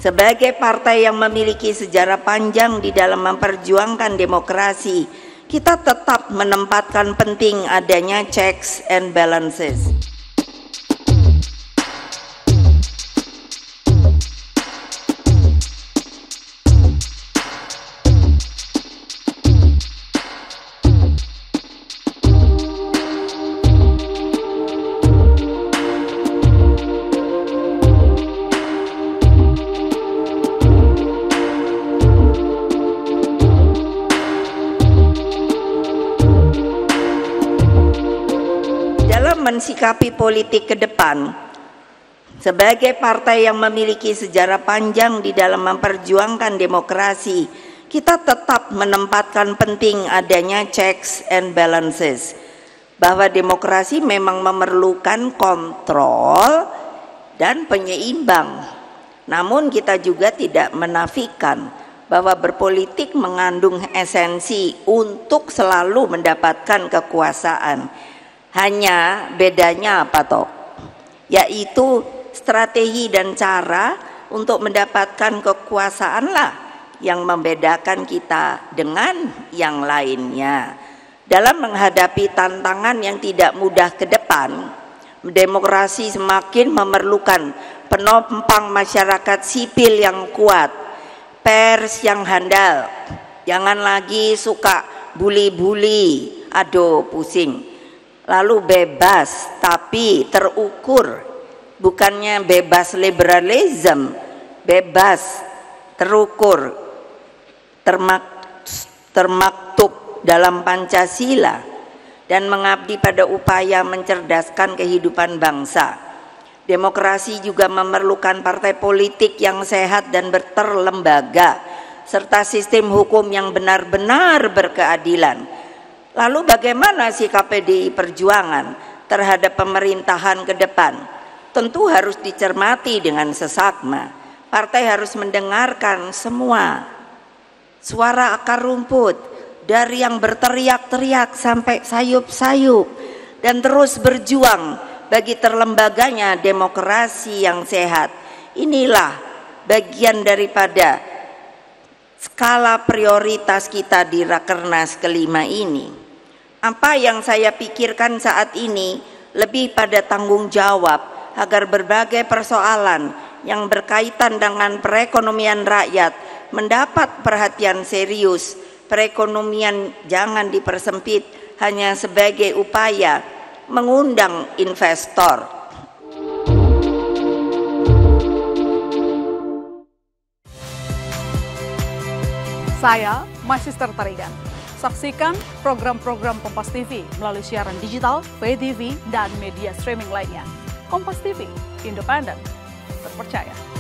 Sebagai partai yang memiliki sejarah panjang di dalam memperjuangkan demokrasi, kita tetap menempatkan penting adanya checks and balances. Mensikapi politik ke depan, sebagai partai yang memiliki sejarah panjang di dalam memperjuangkan demokrasi, kita tetap menempatkan penting adanya checks and balances, bahwa demokrasi memang memerlukan kontrol dan penyeimbang. Namun kita juga tidak menafikan bahwa berpolitik mengandung esensi untuk selalu mendapatkan kekuasaan. Hanya bedanya apa toh? Yaitu strategi dan cara untuk mendapatkan kekuasaanlah yang membedakan kita dengan yang lainnya. Dalam menghadapi tantangan yang tidak mudah ke depan, demokrasi semakin memerlukan penopang masyarakat sipil yang kuat, pers yang handal, jangan lagi suka bully-bully, aduh pusing. Lalu bebas tapi terukur, bukannya bebas liberalism, bebas terukur, termaktub dalam Pancasila, dan mengabdi pada upaya mencerdaskan kehidupan bangsa. Demokrasi juga memerlukan partai politik yang sehat dan berterlembaga, serta sistem hukum yang benar-benar berkeadilan. Lalu bagaimana sikap PDI Perjuangan terhadap pemerintahan ke depan? Tentu harus dicermati dengan seksama. Partai harus mendengarkan semua suara akar rumput, dari yang berteriak-teriak sampai sayup-sayup, dan terus berjuang bagi terlembaganya demokrasi yang sehat. Inilah bagian daripada skala prioritas kita di Rakernas kelima ini. Apa yang saya pikirkan saat ini lebih pada tanggung jawab agar berbagai persoalan yang berkaitan dengan perekonomian rakyat mendapat perhatian serius. Perekonomian jangan dipersempit hanya sebagai upaya mengundang investor. Saya Magister Tarigan. Saksikan program-program Kompas TV melalui siaran digital, pay TV, dan media streaming lainnya. Kompas TV, independen, terpercaya.